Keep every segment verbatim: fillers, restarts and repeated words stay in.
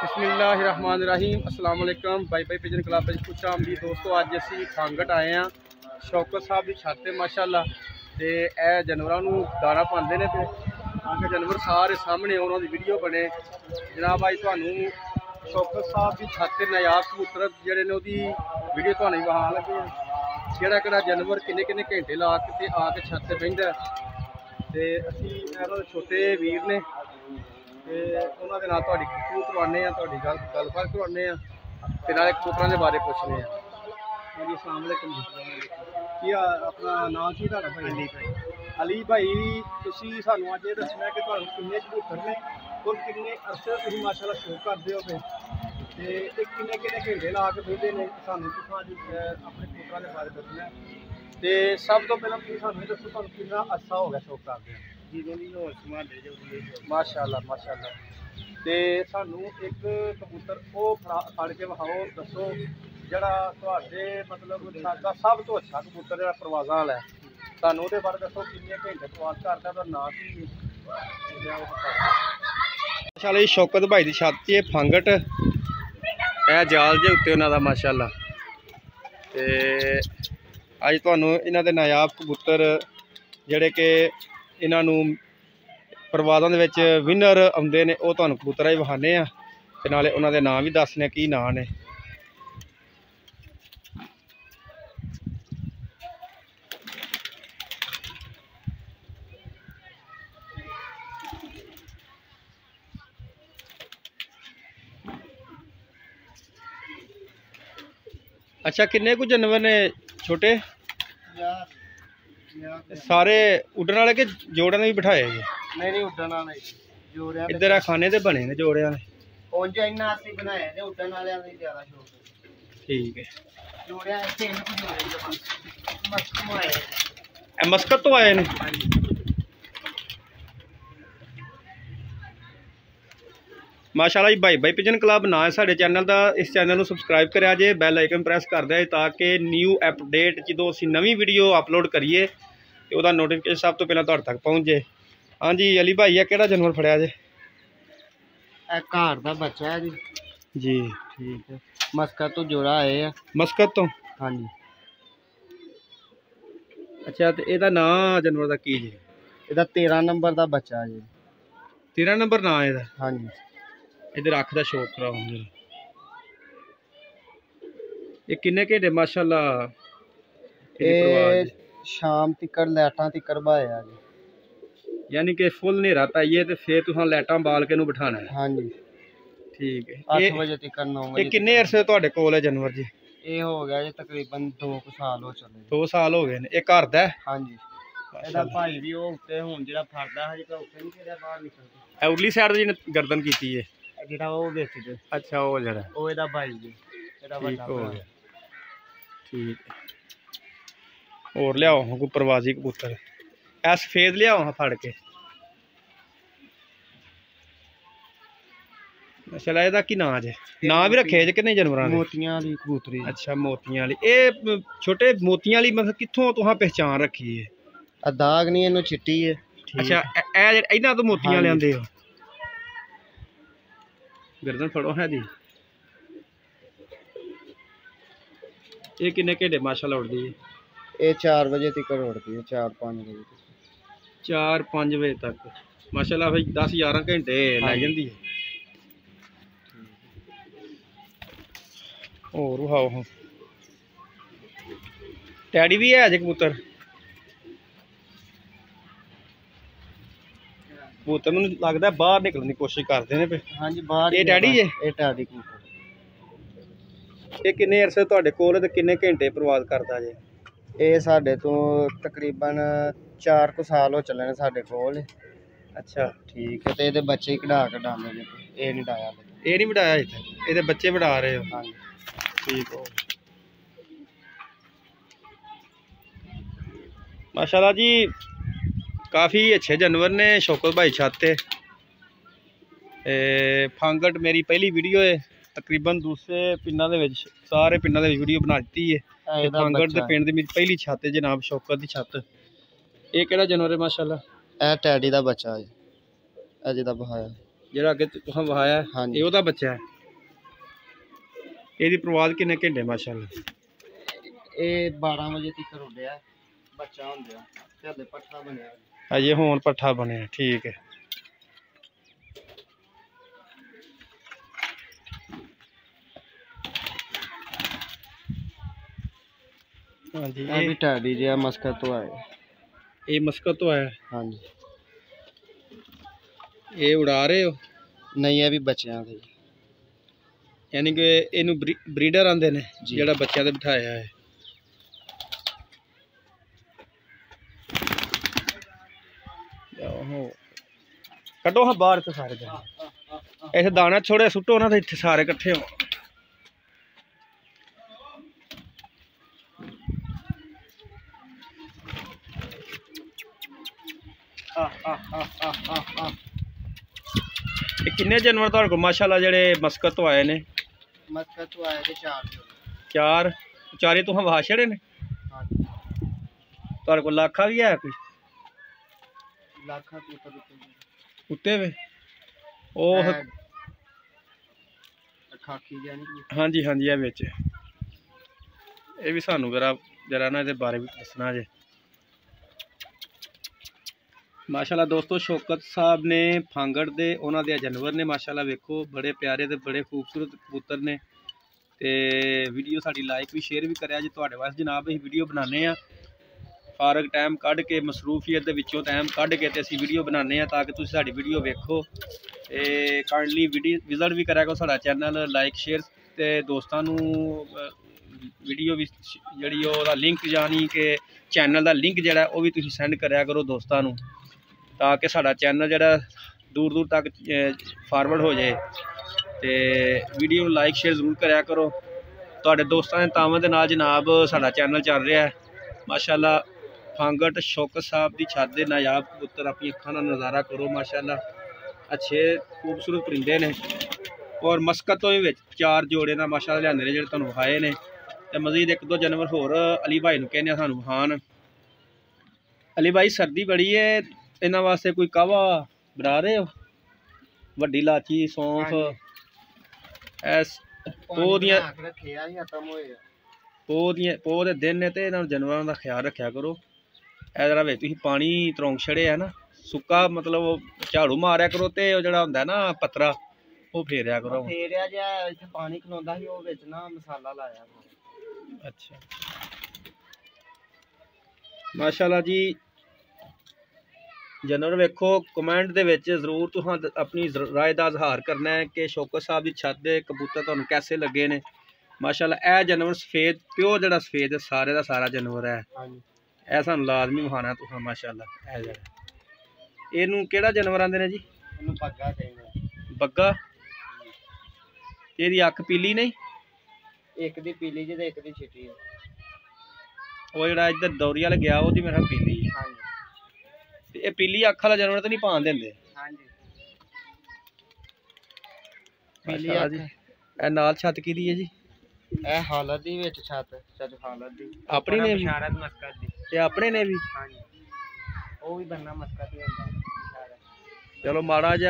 बिस्मिल्लाहिर्रहमानिर्रहीम अस्सलाम वालेकुम बाई बाई पिजन क्लब खुश आमदी दोस्तों। अज असी फांगट आए हैं शौकत साहब की छत से माशाअल्लाह। तो यह जानवरों को दाना पाते हैं तो आगे जानवर सारे सामने उन्होंने वीडियो बने जनाब। अज थानू शौकत साहब की छत से नायाब कबूतर जोड़े ने वो वीडियो थानू विखा लगे किहड़ा किहड़ा जानवर किन्ने किन्ने घंटे ला के आके छत से बहिंदा। तो असी छोटे वीर ने उन्होंने नाल तुहाडी गुफ्तगू करवाने तुहाडी गल गलबात करवाने ते नाले कबूतरां दे बारे पुछने। जी अस्सलाम वालेकुम जी, अपना नाम की तुहाडा भाई? अली भाई। अली भाई तुसीं सानूं अज इह दस्सना कि तुहानूं किन्ने कबूतर ने और किन्ने अरसे तुसीं माशाअल्लाह शौक करदे हो ते किन्ने किन्ने घंटे ला के बहिंदे ने सानूं तुसां अज अपने कबूतरां दे बारे दस्सना। ते सब तो पहलां तुसीं सानूं इह दस्सो तुहानूं किन्ना अरसा हो गया शौक करदे माशाअल्लाह माशाअल्लाह। ते सानू एक कबूतर वो फड़ के विखाओ दसो जरा तुहाडे मतलब साडा सब तो अच्छा कबूतर जरा परवाज़ां वाला है सानू उहदे बारे दसो किन्ने घंटे परवाज़ करदा ओहदा नाम की माशाअल्लाह। जी शौकत भाई की छत ये फांगट है जाल जे उत्ते उन्हां दा माशाअल्लाह। ते अज तुहानू इन्हां दे नायाब कबूतर जिहड़े कि इन्हों परवाज़ों दे विच विनर आउंदे ने वो तुहानू कबूतर ही विखाने ते नाले उन्हां दे नाम भी दसने की नाम ने। अच्छा किन्ने कुछ जानवर ने छोटे सारे उड्डण वाले के जोड़े ने भी बिठाए जी? नहीं नहीं उड्डण वाले जोड़े इधर खाने ते बने ने जोड़े वाले उंज इन्ना असि बनाए ने उड्डण वाले दा ज्यादा शौक। ठीक है जोड़े इत्थे इन जोड़े मस्कत तो आए मस्कत तो आए ने। माशाअल्लाह जी भाई भाई पिजन क्लब ना है साडे चैनल का। इस चैनल को सबसक्राइब करा जे बैल आइकन प्रेस कर दे ताकि न्यू अपडेट जो असीं नवी वीडियो अपलोड करिए तो वह नोटिफिकेशन सब तो पहले तुहाडे तक पहुँच जाए। हाँ जी अली भाई है किहड़ा जानवर फड़िया जे? घर का बच्चा है जी। जी ठीक है मस्कत तो जोड़ा है मस्कत तो। हाँ जी। अच्छा तो यदा नाम जानवर का की जी? यदा तेरह नंबर का बच्चा है जी। तेरह नंबर नाम है? हाँ जी। इधर अख का शौक कराओ ये किन्ने घंटे माशाअल्लाह शाम तिकर लाइटां तिकर बहाया जी। यानी कि फुल नेरा पाइए तो फिर तुहां लाइटां बाल के नूं बिठाना है? हाँ जी। ठीक है आठ बजे तिकर नौ बजे। ये किन्ने अरसे तुहाडे कोल है जानवर जी? ये हो गया जी तकरीबन दो साल हो चले। दो साल हो गए ने। ये घर दा है? हाँ जी। ਇਹਦਾ ਭਾਈ ਵੀ ਉਹ ਉੱਤੇ ਹੁਣ ਜਿਹੜਾ ਫੜਦਾ ਹਜੇ ਤਾਂ ਉੱਤੇ ਨਹੀਂ ਕਿਹੜਾ ਬਾਹਰ ਨਿਕਲਦਾ। ਇਹ ਉਰਲੀ ਸਾਈਡ ਦੀ ਗਰਦਨ ਕੀਤੀ ਹੈ ਜਿਹੜਾ ਉਹ ਵਿੱਚ ਤੇ। ਅੱਛਾ ਉਹ ਜਿਹੜਾ ਉਹ ਇਹਦਾ ਭਾਈ ਜੀ ਇਹਦਾ ਵੱਡਾ ਹੋ ਗਿਆ। ठीक है और लियाओ हाँ कोई प्रवासी कबूतर ऐ सफेद लियाओ हाँ फड़ के। अच्छा ਇਹਦਾ की नाम जे? नाम भी रखे जे कि नहीं जानवरां दे? मोतियां वाली कबूतरी। अच्छा मोतियां वाली ये छोटे मोतियां वाली मतलब कित्थों तुहां पहचान रखी है? दाग नहीं इन्हू चिट्टी है। अच्छा ए इन्हां तो मोतियां लियांदे हो? गर्दन फड़ो है जी। ये किन्ने घंटे माशाअल्लाह उड़दी है? ये चार बजे तक उड़ती है चार पाँच बजे तक। चार पाँच बजे तक माशाअल्लाह भाई दस ग्यारह घंटे लग जाती है। और विखाओ हाँ टैडी भी है अज कबूतर? कबूतर मैनूं लगदा बाहर निकलने की कोशिश करते हैं पे। हाँ जी बाहर। ये टैडी है? ये टैडी कबूतर। ये किन्ने अरसे तुहाडे कोल ते किन्ने घंटे परवाज़ करदा जे? ये साडे तो तकरीबन चार को साल हो चले ने साडे कोल। अच्छा ठीक है तो ये बच्चे ही कढ़ा के डाले ने ये नहीं डाया ये नहीं बढ़ाया इत्थे ये बच्चे बढ़ा रहे हो? हाँ ठीक हो माशाल्लाह जी काफ़ी अच्छे जानवर ने शौकत भाई छत ते। फांगट मेरी पहली वीडियो है तकरीबन दूसरे पिंडों के सारे पिंडों की वीडियो बना दी है। फांगट के पिंड की मेरी पहली छत है जनाब शौकत की छत। ये केड़ा जानवर है माशाल्लाह? ए टैडी दा बच्चा है अजे दा बहाया जेड़ा अगे तुहां वहाया हाँ ये ओदा बच्चा है। ਇਹਦੀ ਪ੍ਰਵਾਜ਼ ਕਿੰਨੇ ਘੰਟੇ ਮਾਸ਼ਾਅੱਲਾ? ਇਹ ਬਾਰਾਂ ਵਜੇ ਤੱਕ ਉੱਡਿਆ ਬੱਚਾ ਹੁੰਦਿਆ ਤੇ ਹਲੇ ਪੱਠਾ ਬਣਿਆ ਅਜੇ ਹੁਣ ਪੱਠਾ ਬਣਿਆ। ਠੀਕ ਹੈ। हाँ जी, ये भी टैडी जो मस्कत तो आए। ये मस्कत तो आया? हाँ जी। ये उड़ा रहे हो? नहीं, ये भी बच्चे हैं, यानी कि इनू ब्रीडर आंदे ने जेड़ा बच्चों ते बिठाया है। कटो हाँ बाहर तो सारे ऐसे दाना छोड़े सुटो ना तो इतने सारे इकट्ठे हो। किन्ने जानवर तुहाडे कोल माशाअल्लाह जेड़े मस्कत तो आए ने? मस्कत तो आए थे चार। चार चारे तुहां वहा छड़े ने? हां। तुहाडे कोल लाखा भी है कोई? लाखा कुत्ते कुत्ते वे ओ खाकी जानी। हां जी हां जी, ए विच ए भी सानू जरा जरा ना इहदे बारे भी दसना जे। माशाल्लाह दोस्तों, शौकत साहब ने फांगड़ दे उन्हां दे जानवर ने माशाल्लाह वेखो बड़े प्यारे ते बड़े खूबसूरत कबूतर ने। ते वीडियो साडी लाइक भी शेयर भी करें जी तुहाडे वास्ते जनाब। असीं वीडियो बनाने आ फारग टाइम कढ़ के मसरूफियत दे विचों टाइम कढ़ के ते असीं वीडियो बनाने आ ताकि तुसीं साडी वीडियो वेखो ते काइंडली वीडियो विजिट भी करा करो साडा चैनल, लाइक शेयर ते दोस्तां नूं वीडियो भी जिहड़ी ओहदा लिंक यानी कि चैनल दा लिंक जिहड़ा ओह भी तुसीं सेंड करया करो दोस्तां नूं ताकि साडा चैनल जिहड़ा दूर दूर तक फॉरवर्ड हो जाए। तो वीडियो लाइक शेयर जरूर करया करो। तुहाडे दोस्तां दे तावां दे नाल जनाब साडा चैनल चल रहा है माशाल्लाह। फांगट शौकत साहब की छत दे नायाब कबूतर अपनी अखां नाल नज़ारा करो माशाल्लाह। अच्छे खूबसूरत परिंदे ने और मस्कत तो भी चार जोड़े ना माशाल्लाह लिआंदे ने जेहड़े तुहानूं विखाए ने। ते मजीद एक दो जानवर होर अली भाई नूं कहने सानूं विखाण। अली भाई सर्दी बड़ी है, इन्हां वास्ते कोई कावा बना रहे हो? वड्डी लाची सौंफ एस पो दियां पो दियां पो दे दिन ने ते इन्हां जानवरां दा ख्याल रखा करो। ए जरा विच तुसीं पानी तरौंक छड़िया ना सुक्का मतलब झाड़ू मारिया करो ते ओह जेहड़ा हुंदा ना पत्तरा ओह फेरिया करो। फेरिया जा इत्थे पानी खलोंदा सी ओह विच ना मसाला लाया। अच्छा माशाल्लाह जी। जानवर वेखो कमेंट दे विच जरूर तुहां अपनी राय दा इजहार करना है कि शौकत साहब की छत दे कबूतर तुहानूं कैसे लगे ने। माशाल्लाह ए जानवर सफेद प्योर जिहड़ा सफेद सारे दा सारा जानवर है। ए सानूं लाजमी विखाना तुहां माशाल्लाह। ए जेहड़ा इहनूं किहड़ा जानवर आंदे ने जी? इहनूं बग्गा कहंदे। बग्गा। इहदी अख पीली नहीं? एक दी पीली जे ते एक दी चिट्टी है। ओह जेहड़ा इधर दौरी वाल गया ओहदी मेरा पीली है। हां जी। ये पीली अख वाला जानवर तो नहीं पान देंदे? हां जी। पीली अख ए नाल छत की दी है जी? ए हालत दी विच छत छत हालत दी अपनी ने इशारत मस्कत दी ते अपने ने भी। हां जी। ओ भी बनना मस्कत ही होंदा इशारत। चलो माड़ा जा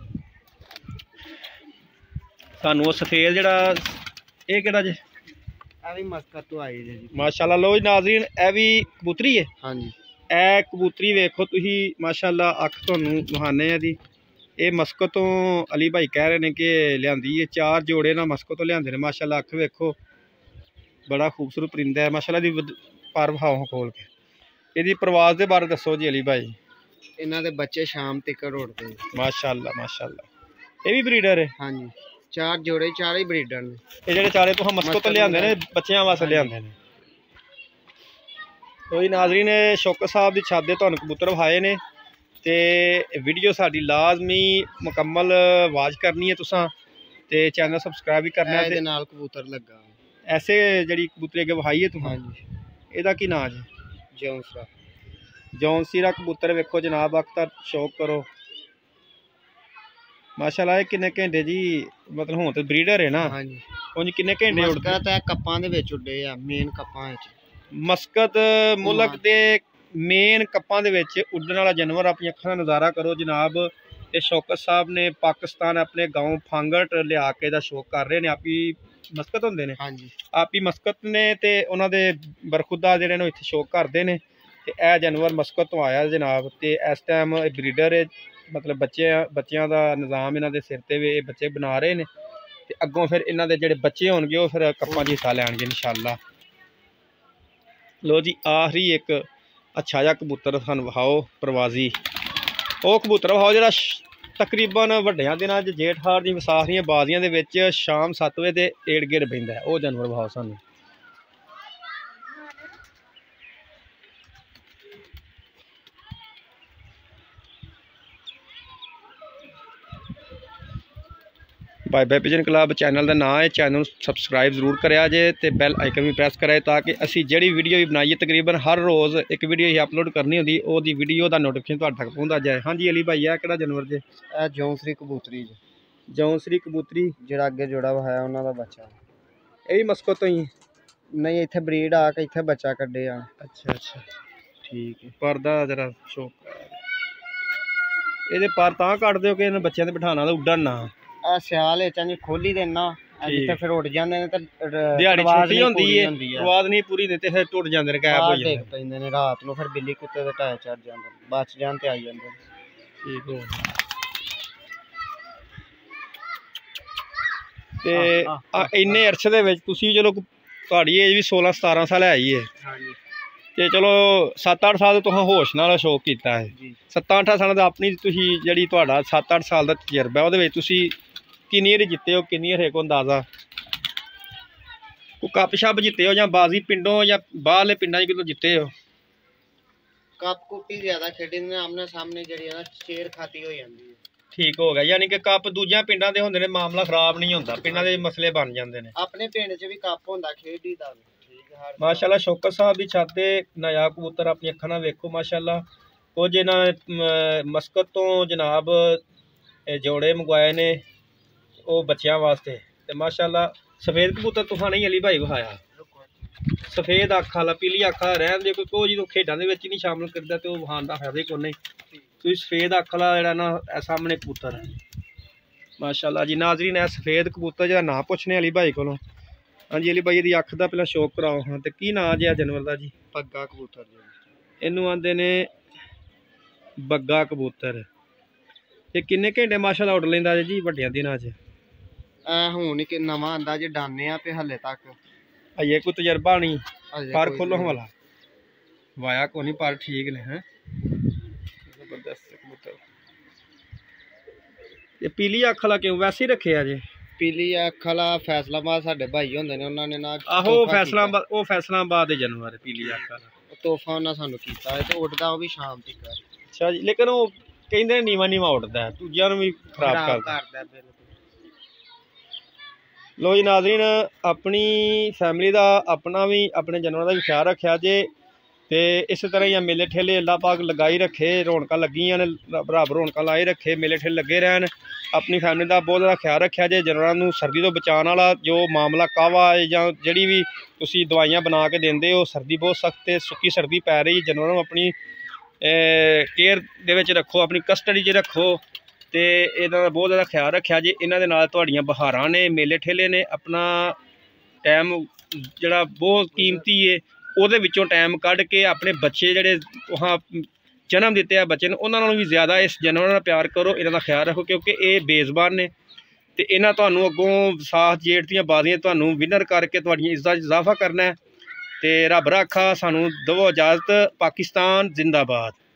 सानू सफेद जेहड़ा ए केड़ा जे? ए भी मस्कत तो आई जी माशाल्लाह। लो जी नाज़रीन ए भी कबूतरी है। हां जी। ए कबूतरी वेखो तुही माशाल्लाह अख तुहानूं वहाने दी ये मस्कत तो अली भाई कह रहे हैं कि लियांदी है चार जोड़े ना मस्कत तो लियांदे ने माशाल्लाह। अख वेखो बड़ा खूबसूरत परिंदा है माशाल्लाह। दी पर विखाओ खोल के इहदी प्रवास दे बारे दसो जी अली भाई। इन्हां दे बच्चे शाम तक उड़दे माशाल्लाह माशाल्लाह। ये भी ब्रीडर है? हां जी। चार जोड़े चार ही ब्रीडर ने। ये जेहड़े चारे तुहां मस्कत तो लियांदे ने बच्चियां वास्ते लियांदे ने। तो नाज़रीन शौकत साहब की छत दे तुहानूं कबूतर विखाए ने ते वीडियो साडी लाजमी मुकम्मल वाच करनी है तुसां ते चैनल सबसक्राइब भी करना है। नाल कबूतर लगा ऐसे जिहड़ी कबूतरी अगे विखाई है तुहां इहदा की नाम है? जौनसरा। जौनसीरा कबूतर वेखो जनाब अख तां शौक करो माशाल्लाह। ये किन्ने घंटे जी मतलब हुण ते ब्रीडर है ना? हां जी। उंज किन्ने घंटे उड़दा? मस्कत है कप्पां दे विच उड्डे आ मेन कप्पां विच। मस्कत मुल्क के मेन कप्पां दे विच उड्डण वाला जानवर अपनी अखां दा नज़ारा करो जनाब। ये शौकत साहब ने पाकिस्तान अपने गाँव फांगट लिया के दा शौक कर रहे हैं। आपकी ਮਸਕਤ ਹੁੰਦੇ ਨੇ? ਹਾਂਜੀ ਆਪ ਹੀ ਮਸਕਤ ਨੇ ਤੇ ਉਹਨਾਂ ਦੇ ਬਰਖੁਦਾ ਜਿਹੜੇ ਨੇ ਇੱਥੇ ਸ਼ੌਕ ਕਰਦੇ ਨੇ। ਤੇ ਇਹ ਜਾਨਵਰ ਮਸਕਤ ਤੋਂ ਆਇਆ ਜਨਾਬ, ਤੇ ਇਸ ਟਾਈਮ ਇਹ ਬਰੀਡਰ ਹੈ, ਮਤਲਬ ਬੱਚੇ ਬੱਚਿਆਂ ਦਾ ਨਿਜ਼ਾਮ ਇਹਨਾਂ ਦੇ ਸਿਰ ਤੇ ਵੀ ਇਹ ਬੱਚੇ ਬਣਾ ਰਹੇ ਨੇ। ਤੇ ਅੱਗੋਂ ਫਿਰ ਇਹਨਾਂ ਦੇ ਜਿਹੜੇ ਬੱਚੇ ਹੋਣਗੇ ਉਹ ਫਿਰ ਕੱਪਾਂ 'ਚ ਹਿੱਸਾ ਲੈਣਗੇ ਇਨਸ਼ਾਅੱਲਾ। ਲੋ ਜੀ ਆਖਰੀ ਇੱਕ ਅੱਛਾ ਜਿਹਾ ਕਬੂਤਰ ਸਾਨੂੰ ਵਿਖਾਓ ਪ੍ਰਵਾਜ਼ੀ। ਉਹ ਕਬੂਤਰ ਵਿਖਾਓ ਜਿਹੜਾ ਤਕਰੀਬਨ ਵੱਡਿਆਂ ਦਿਨਾਂ 'ਚ ਜੇਠ ਹਾੜ ਦੀ ਵਿਸਾਖ ਦੀਆਂ ਬਾਜ਼ੀਆਂ ਦੇ ਵਿੱਚ ਸ਼ਾਮ ਸੱਤ ਵਜੇ ਤੇ ਏੜ ਗੇੜ ਪੈਂਦਾ ਹੈ। ਉਹ ਜਾਨਵਰ ਵਿਖਾਓ ਸਾਨੂੰ। Bye bye pigeon club channel का नाम है। चैनल सबसक्राइब जरूर करा जे ते बैल आइकन भी प्रेस कराए ताकि असी जी वीडियो भी बनाइए तकरीबन हर रोज़ एक वीडियो ही अपलोड करनी होती ओदी वीडियो का नोटिफिकेशन तुहाडे तक पहुंचता जाए। हाँ जी अली भाई है किहड़ा जानवर जे? जौंसरी कबूतरी जी। जौंसरी कबूतरी ਜਿਹੜਾ ਅੱਗੇ ਜੋੜਾ ਵਹਾਇਆ ਉਹਨਾਂ ਦਾ ਬੱਚਾ। ਇਹ ਵੀ ਮਸਕਤ ਤੋਂ ਹੀ? ਨਹੀਂ ਇੱਥੇ ਬਰੀਡ ਆ ਕੇ ਇੱਥੇ ਬੱਚਾ ਕੱਢੇ ਆ। ਅੱਛਾ ਅੱਛਾ ਠੀਕ ਹੈ। ਪਰ ਦਾ ਜਰਾ ਸ਼ੌਕ ਇਹਦੇ ਪਰ ਤਾਂ ਕੱਢ ਦਿਓ ਕਿ ਇਹਨਾਂ ਬੱਚਿਆਂ ਦੇ ਬਿਠਾਣਾ ਤਾਂ ਉੱਡਣ ਨਾ। ਆ ਸਿਆਲ ਵਿੱਚ ਜੀ ਖੋਲੀ ਦੇਣਾ ਜਿੱਥੇ ਫਿਰ ਉੱਡ ਜਾਂਦੇ ਨੇ ਤੇ ਦਿਹਾੜੀ ਛੁੱਟੀ ਹੁੰਦੀ ਹੈ ਆਵਾਜ਼ ਨਹੀਂ ਪੂਰੀ ਦੇ ਤੇ ਫਿਰ ਟੁੱਟ ਜਾਂਦੇ ਨੇ ਗਾਇਬ ਹੋ ਜਾਂਦੇ ਪੈਂਦੇ ਨੇ ਰਾਤ ਨੂੰ। ਫਿਰ ਬਿੱਲੀ ਕੁੱਤੇ ਦੇ ਢਾਏ ਚੜ ਜਾਂਦੇ ਬਚ ਜਾਣ ਤੇ ਆਈ ਜਾਂਦੇ। ਠੀਕ ਹੋ ਤੇ ਆ ਇੰਨੇ ਅਰਸੇ ਦੇ ਵਿੱਚ ਤੁਸੀਂ ਚਲੋ ਤੁਹਾਡੀ ਏਜ ਵੀ सोलह सतारह ਸਾਲ ਹੈ ਹੀ ਹੈ। ਹਾਂਜੀ ਤੇ ਚਲੋ ਸੱਤ ਅੱਠ ਸਾਲ ਤੋਂ ਤੁਸੀਂ ਹੋਸ਼ ਨਾਲ ਸ਼ੌਕ ਕੀਤਾ ਹੈ। ਸੱਤਾਂ ਅੱਠਾਂ ਸਾਲਾਂ ਦਾ ਆਪਣੀ ਤੁਸੀਂ ਜਿਹੜੀ ਤੁਹਾਡਾ ਸੱਤ ਅੱਠ ਸਾਲ ਦਾ ਤਜਰਬਾ ਉਹਦੇ ਵਿੱਚ ਤੁਸੀਂ ਕਿੰਨੀ ਏਰ ਜਿੱਤੇ ਹੋ, ਕਿੰਨੀ ਏਰ ਕੋ ਅੰਦਾਜ਼ਾ? ਕੋਈ ਕੱਪ ਛੱਪ ਜਿੱਤੇ ਹੋ ਜਾਂ ਬਾਜ਼ੀ ਪਿੰਡੋਂ ਜਾਂ ਬਾਹਰਲੇ ਪਿੰਡਾਂ 'ਚ ਕਿਤੋਂ ਜਿੱਤੇ ਹੋ? ਕੱਪ ਕੁੱਪੀ ਜ਼ਿਆਦਾ ਖੇਡੀ ਨੇ ਆਮਨੇ ਸਾਹਮਣੇ ਜਿਹੜੀ ਹੈ ਨਾ ਸ਼ੇਰ ਖਾਤੀ ਹੋ ਜਾਂਦੀ ਹੈ। ਠੀਕ ਹੋ ਗਿਆ ਯਾਨੀ ਕਿ ਕੱਪ ਦੂਜਿਆਂ ਪਿੰਡਾਂ ਦੇ ਹੁੰਦੇ ਨੇ ਮਾਮਲਾ ਖਰਾਬ ਨਹੀਂ ਹੁੰਦਾ, ਪਿੰਡਾਂ ਦੇ ਮਸਲੇ ਬਣ ਜਾਂਦੇ ਨੇ। ਆਪਣੇ ਪਿੰਡ 'ਚ ਵੀ ਕੱਪ ਹੁੰਦਾ ਖੇਡੀ ਦਾ। माशाल्लाह शौकत साहब की छत ते नया कबूतर अपनी अखा नाल वेखो माशाल्लाह। कुछ इन्हां मस्कत तो जनाब जोड़े मंगवाए ने वो बच्चों वास्ते ते माशाल्लाह। सफेद कबूतर तुहां नहीं अली भाई विखाया? सफेद अख वाला पीली अख वाला रहन दे, कोई जो खेडां दे विच नहीं शामिल करदा ते ओह वहान दा फायदा कोई नहीं। तुसीं सफेद अख वाला जिहड़ा ना सामने कबूतर है माशाल्लाह जी। नाज़रीन है सफेद कबूतर जिहदा नाम पुछने अली भाई कोलों। हाँ जी अली भाई की अख का पहला शौक कराओ। हाँ तो की नाम जी जानवर का जी? बग्गा कबूतर जी। इनू आंदे ने बग्गा कबूतर। ये किन्ने घंटे माशाल्लाह उड़ लेंदा जी वड्डियां दिनां च? हुण कि नवां आंदा जी डाने पे हले तक अजे कोई तजर्बा नहीं। पर खोलो वाला वाया को नहीं पर ठीक ने। हैं जबरदस्त कबूतर। ये पीली अख वाला क्यों वैसे ही रखे अजे? पीली अख वाला फैसलाबाद साडे भाई होंदे ने उन्होंने ना आहो फैसलाबाद ओ फैसलाबाद दे जानवर पीली अख वाला तोहफा उन्होंने सानू कीता है ते उड़दा ओ भी शाम तक। अच्छा जी लेकिन वो कहंदे नीवा नीवा उड़दा है दूजियां नूं भी खराब करदा है। लो जी नाज़रीन अपनी फैमिली का अपना भी अपने जानवरों का भी ख्याल रखा जे ते इस तरह ही मेले ठेले अल्लाह पाक लगाई रखे रौनक लगियां ने रब रौनक लाई रखे मेले ठेले लगे रहन। अपनी फैमिली का बहुत ज़्यादा ख्याल रखा जे जानवरों सर्दी तो बचाने वाला जो मामला कावा है या जी भी तुसी दवाइयां बना के देंदे हो सर्दी बहुत सख्त है सुक्की सर्दी पै रही जानवरों अपनी केयर दे विच रखो अपनी कस्टडी च रखो तो इन्हां दा बहुत ज़्यादा ख्याल रखा जे। इन्हां दे नाल तुहाड़ियां बहारां ने मेले ठेले ने अपना टाइम जिहड़ा बहुत कीमती है ਉਹਦੇ ਵਿੱਚੋਂ टाइम ਕੱਢ के अपने बच्चे ਜਿਹੜੇ वहाँ जन्म दिते आ बच्चे ने उन्हां नालों भी ज़्यादा इस जानवरों का प्यार करो इन्हां दा ख्याल रखो क्योंकि ये बेज़बान ने ते इन्हां तुहानूं अगों विसाख जेठ दीयां बाज़ियां तुहानूं विनर करके तुहाडीਆਂ इज़्ज़त च इजाफा करना है ते रब रखा सानूं दवो इजाज़त। पाकिस्तान जिंदाबाद।